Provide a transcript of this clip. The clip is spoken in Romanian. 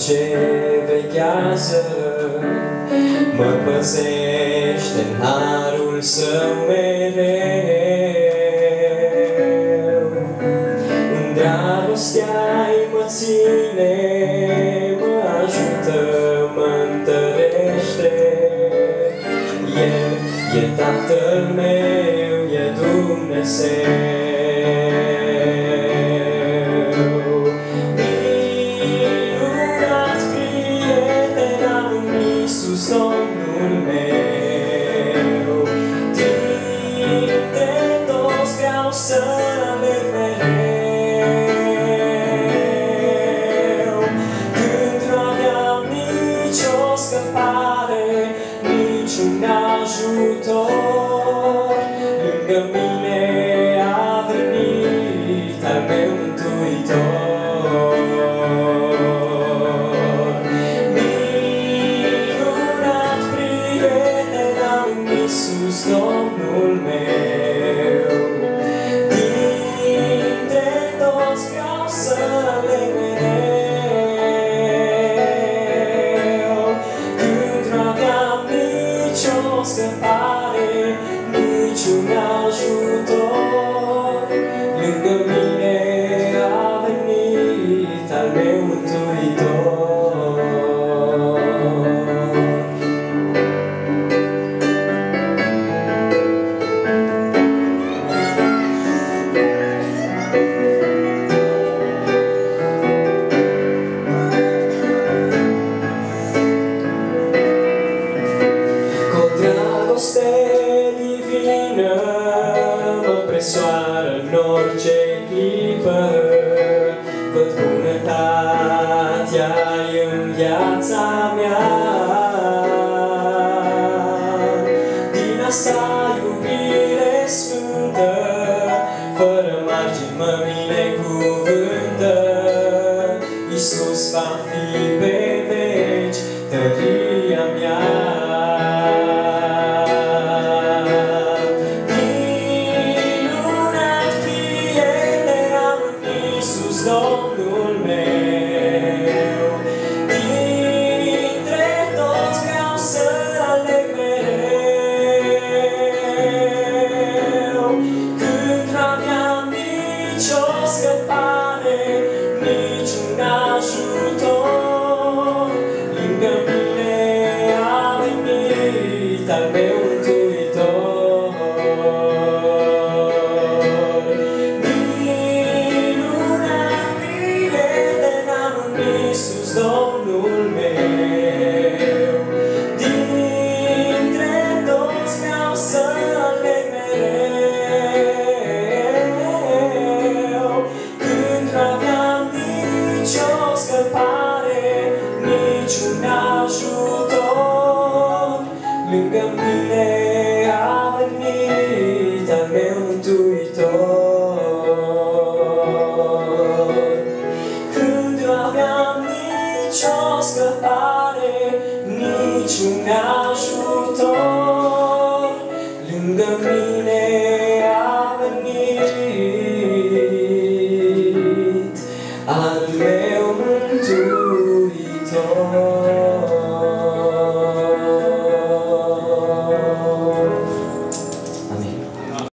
ce vechează, mă păzește în harul său mereu. În dragostea-i mă ține, mă ajută, mă întărește. El e Tatăl meu, e Dumnezeu. Minunat prieten am în Iisus Domnul meu. Dintre toți vreau să-L aleg mereu. Când nu aveam nicio scăpare, niciun ajutor, lângă mine a venit al meu Mântuitor. Minunat prieten am în Iisus Domnul meu. Dintre toți vreau să-L aleg mereu. Când nu aveam nicio scăpare, niciun ajutor, lângă mine a venit al meu Mântuitor. Cu o dragoste divină mă presoară în orice clipă. Văd bunătatea-i în viața mea. Din asta iubire sfântă, fără margini mă binecuvântă. Iisus va fi pe veci tăria mea. Minunat prieten am în Iisus Domnul meu. Dintre toți vreau să-L aleg mereu. Când nu aveam nicio scăpare, niciun ajutor, lângă mine a venit al meu Mântuitor. Minunat prieten am în Iisus Domnul meu. Dintre toți vreau să-L aleg mereu. Când nu aveam nicio scăpare, niciun ajutor, lângă mine a venit al meu Mântuitor. Când nu aveam nicio scăpare, niciun ajutor, lângă mine